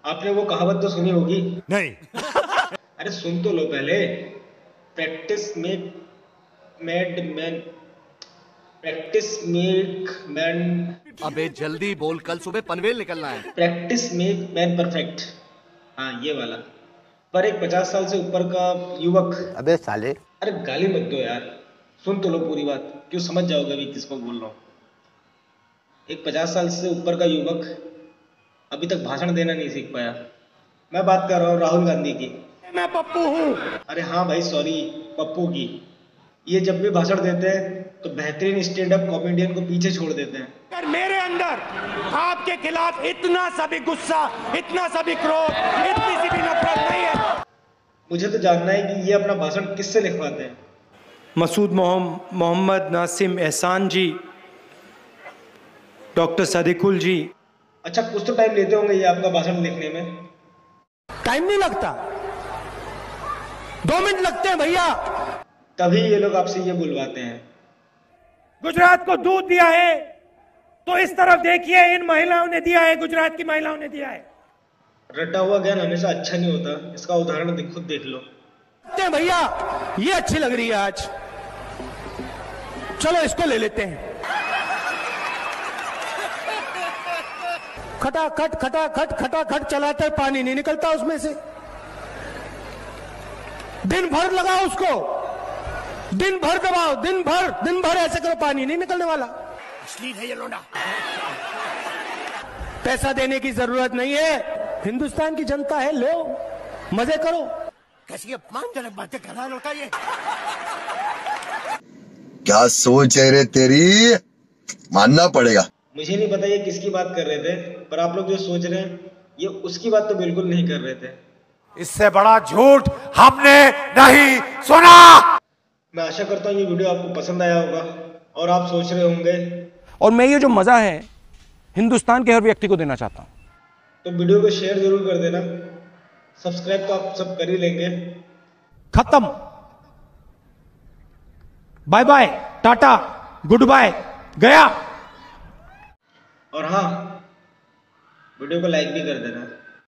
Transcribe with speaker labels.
Speaker 1: आपने वो कहावत तो सुनी होगी।
Speaker 2: नहीं।
Speaker 1: अरे सुन तो लो पहले। Practice make mad man. Practice make man.
Speaker 2: अबे जल्दी बोल, कल सुबह पनवेल निकलना है।
Speaker 1: Practice make man perfect. हाँ ये वाला। पर एक 50 साल से ऊपर का युवक।
Speaker 3: अबे साले।
Speaker 1: अरे गाली मत दो यार। सुन तो लो पूरी बात, क्यों समझ जाओगे अभी किसको बोल रहा हूँ। एक 50 साल से ऊपर का युवक अभी तक भाषण देना नहीं सीख पाया। मैं बात कर रहा हूँ राहुल गांधी की।
Speaker 4: मैं पप्पू हूँ।
Speaker 1: अरे हाँ भाई सॉरी, पप्पू की। ये जब भी भाषण देते हैं तो बेहतरीन स्टैंड अप कॉमेडियन को पीछे छोड़ देते हैं।
Speaker 4: अगर मेरे अंदर आपके खिलाफ इतना सा भी गुस्सा, इतना सा भी क्रोध, इतनी सी भी नफरत नहीं है।
Speaker 1: मुझे तो जानना है कि ये अपना भाषण किससे लिखवाते हैं।
Speaker 5: मसूद मोहम्मद नासिम एहसान जी, डॉक्टर सदीकुल जी।
Speaker 1: अच्छा कुछ तो टाइम लेते होंगे ये आपका भाषण लिखने में।
Speaker 4: टाइम नहीं लगता, 2 मिनट लगते हैं भैया।
Speaker 1: तभी ये लोग आपसे ये बुलवाते हैं।
Speaker 6: गुजरात को दूध दिया है तो इस तरफ देखिए, इन महिलाओं ने दिया है, गुजरात की महिलाओं ने दिया है।
Speaker 1: रटा हुआ ज्ञान हमेशा अच्छा नहीं होता, इसका उदाहरण खुद देख लो।
Speaker 4: भैया ये अच्छी लग रही है आज, चलो इसको ले लेते हैं। खटाखट खटाखट खटाखट चलाते पानी नहीं निकलता उसमें से। दिन भर लगाओ उसको, दिन भर दबाओ, दिन भर ऐसे करो, पानी नहीं निकलने वाला।
Speaker 2: अश्लील है ये लोंडा।
Speaker 4: पैसा देने की जरूरत नहीं है, हिंदुस्तान की जनता है, लो मजे करो।
Speaker 2: कैसी अपमानजनक बातें कर रहा है लड़का ये।
Speaker 3: क्या सोच है रे तेरी, मानना पड़ेगा।
Speaker 1: मुझे नहीं पता ये किसकी बात कर रहे थे, पर आप लोग जो सोच रहे हैं ये उसकी बात तो बिल्कुल नहीं कर रहे थे।
Speaker 2: इससे बड़ा झूठ हमने नहीं सुना।
Speaker 1: मैं आशा करता हूँ ये वीडियो आपको पसंद आया होगा और आप सोच रहे होंगे।
Speaker 6: और मैं ये जो मजा है हिंदुस्तान के हर व्यक्ति को देना चाहता हूं।
Speaker 1: तो वीडियो को शेयर जरूर कर देना। सब्सक्राइब तो आप सब कर ही लेंगे।
Speaker 6: खत्म, bye bye, ta-ta, good bye, गया।
Speaker 1: और हाँ, वीडियो को लाइक भी कर देना।